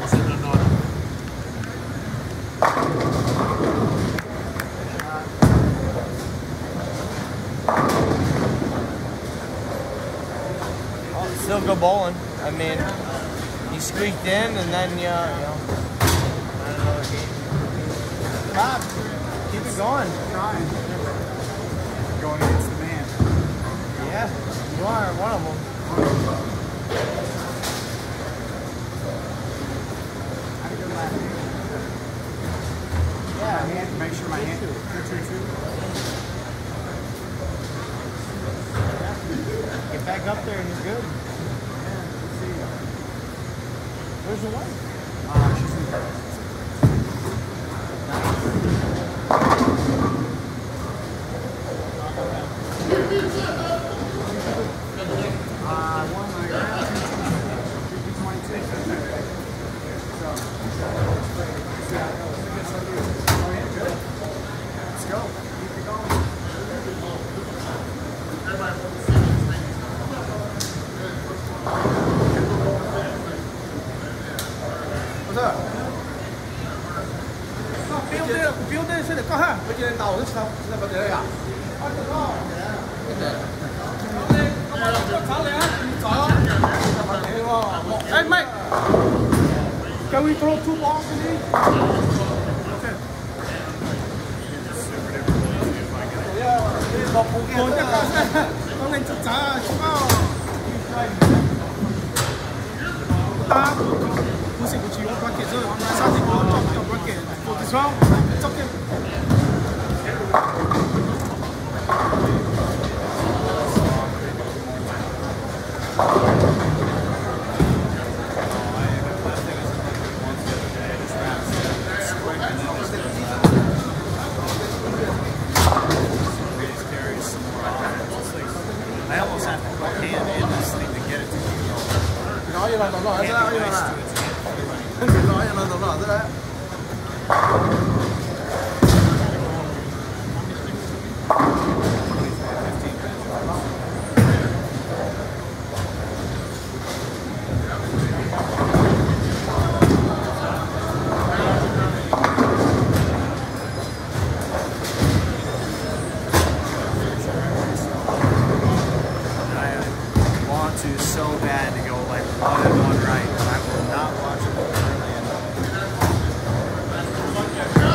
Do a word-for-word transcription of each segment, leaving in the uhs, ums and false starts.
Still go bowling. I mean, you squeaked in and then you, you know, another game. Bob, keep it going. Trying. Going against the man. Yeah, you are one of them. How do you go last? Yeah, I had to make sure my hand. Two, two, two. Get back up there and you're good. Where's the wife? Uh, she's in there. Uh, one like that. two twenty-two. So, oh yeah, good. Let's go. Keep it going. What's up? No, biểu弟，表弟出嚟講下，佢見你鬧都臭，你咪嚟啊！我哋講，你我我炒你啊，走啊！你喎，誒唔係，Can we throw two balls to me? Okay. Còn chắc là con nên chặt chả chúng nó. Ta cú sĩ của chị ông quan kiện rồi, sao thì có trong trong quan kiện của cái sao trong cái I almost have to put hand in this thing to get it to keep going. nói như là nó nói ra như là nói như là nó nói ra. To so bad to go like one and one right. I will not watch it early enough.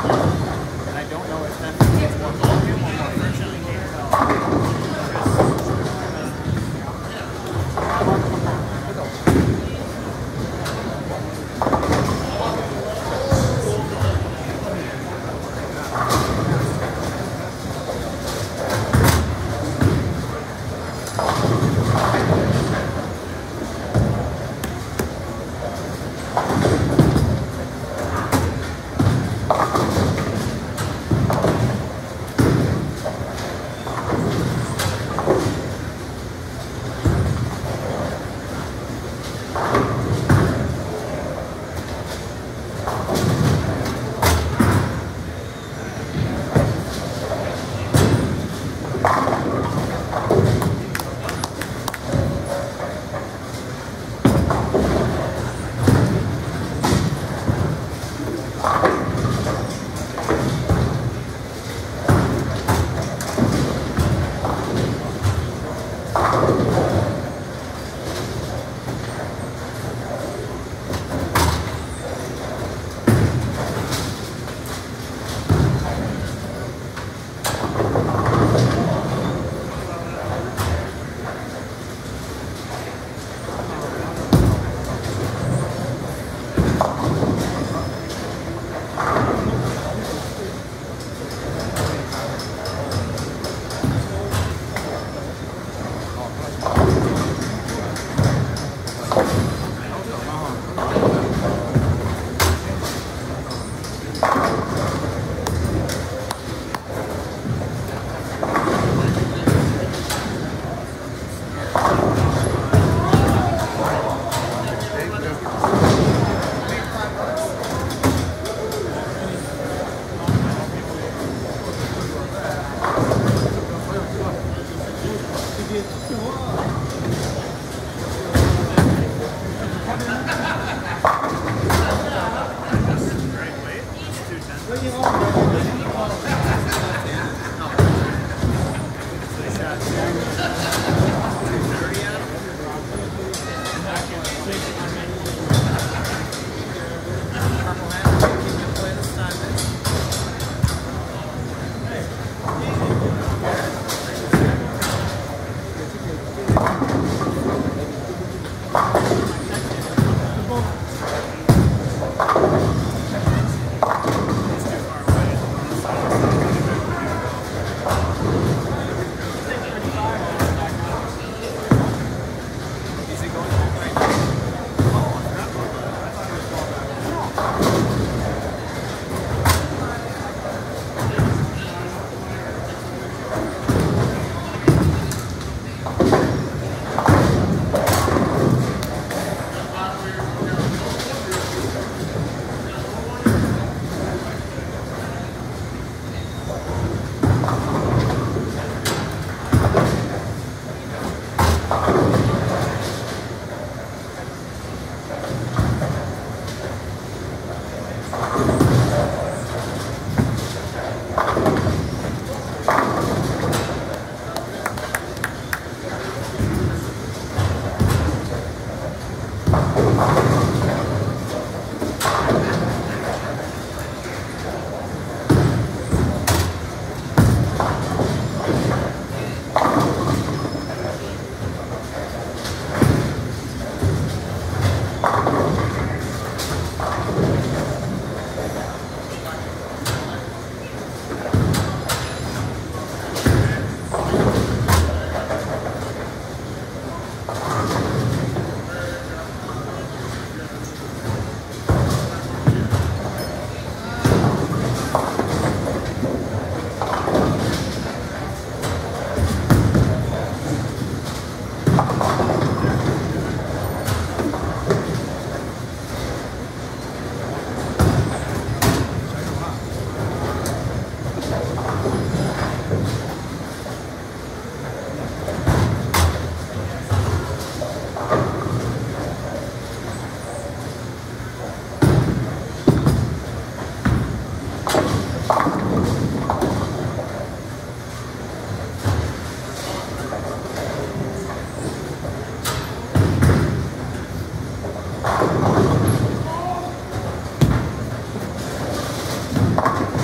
And I don't know if that gets more volume or more friction. I can't tell. Thank you.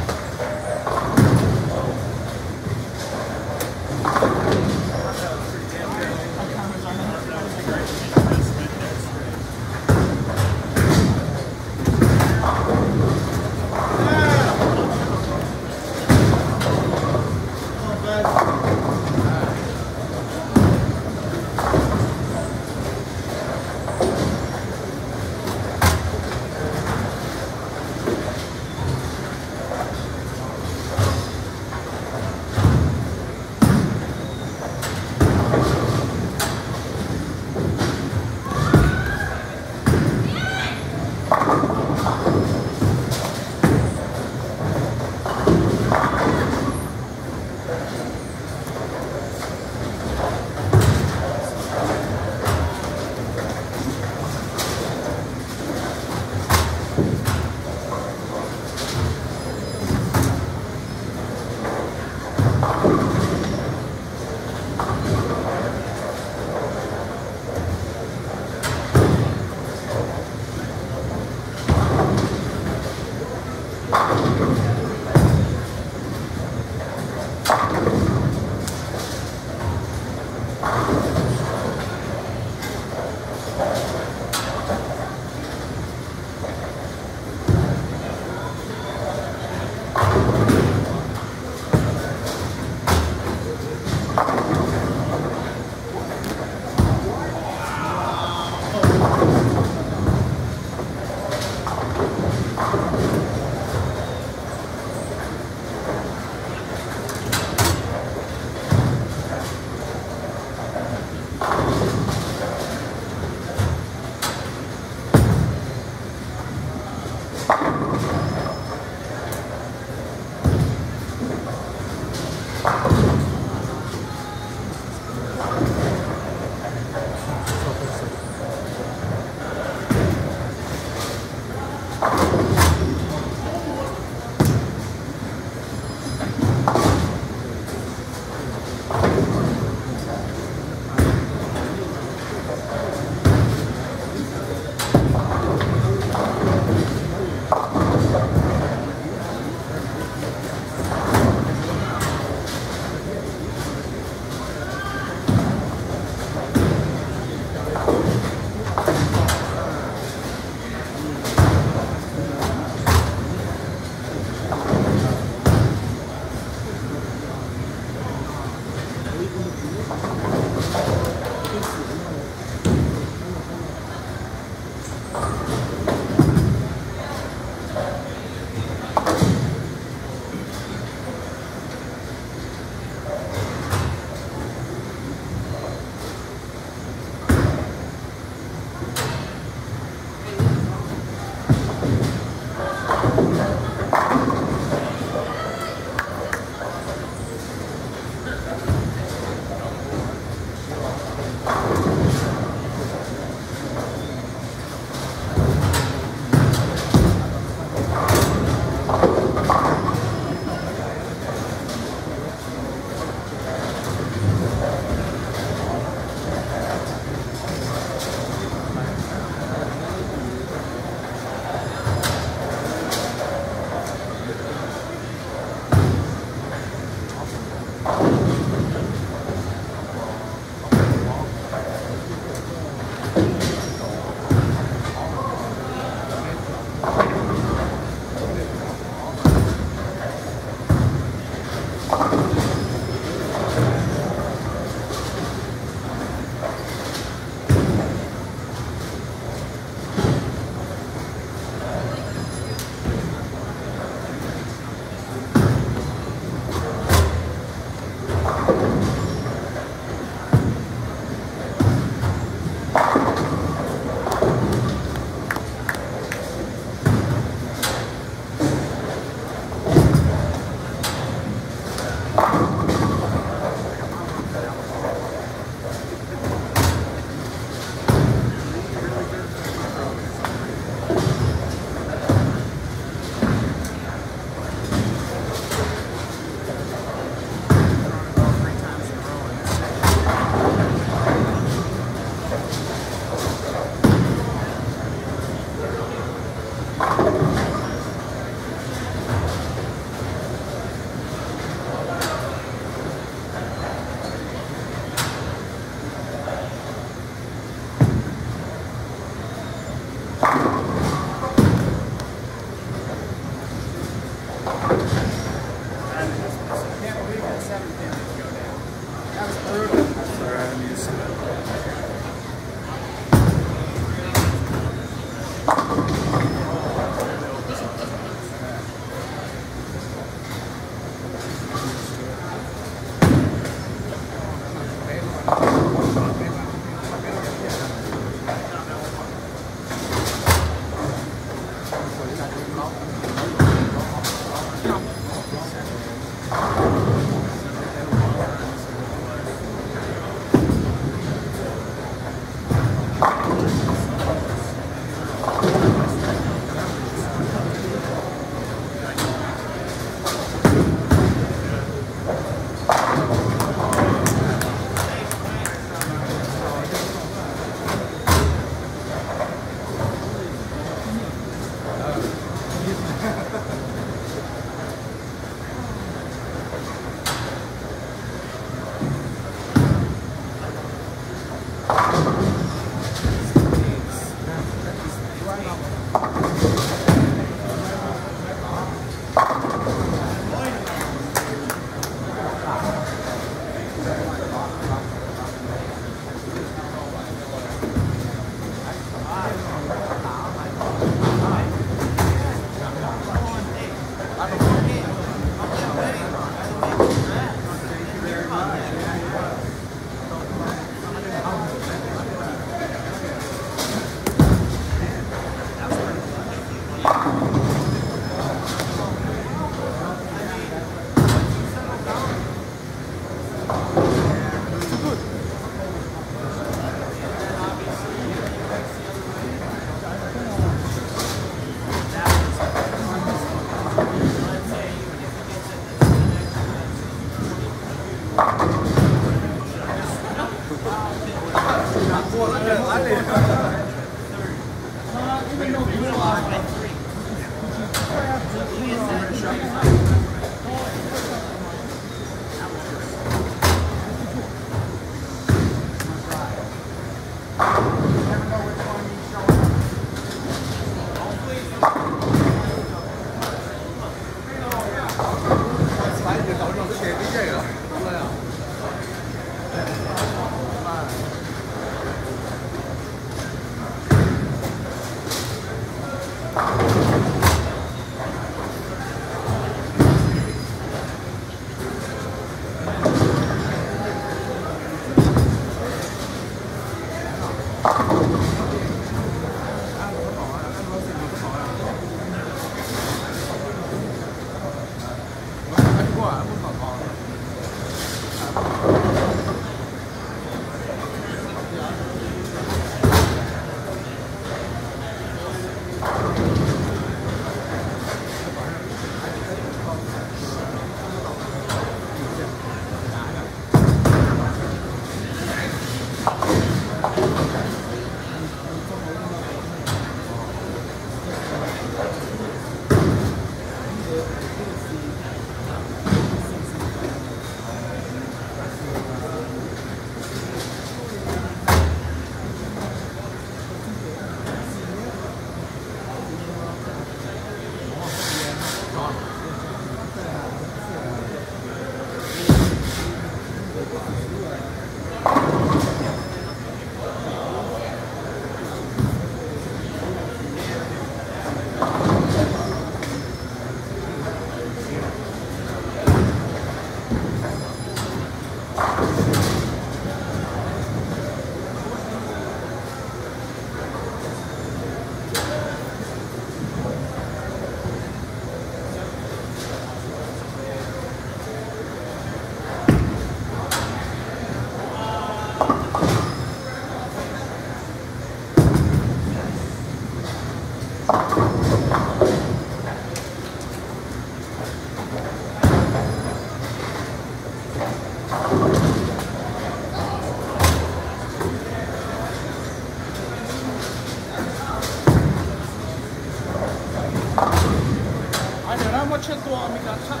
Aderam macam tu ambil kaca.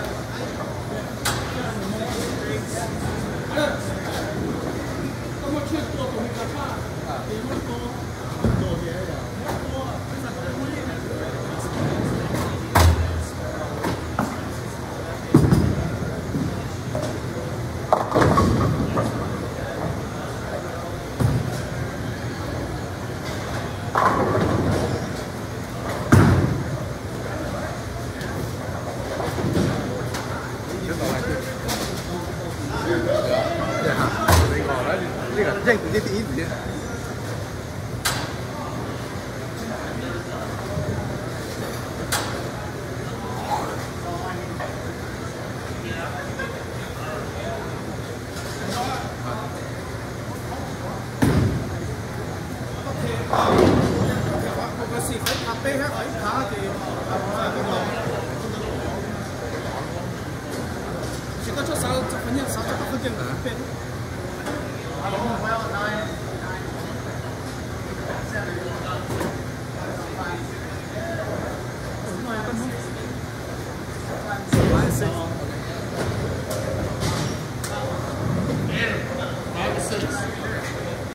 Kamu macam tu ambil kaca. Ibu tu tu dia ya. Ini kan jeng tu jadi itu ya. Masih phải H P hết phải thả thì chỉ có cho sáu cho phần nhân sáu cho phần nhân H P.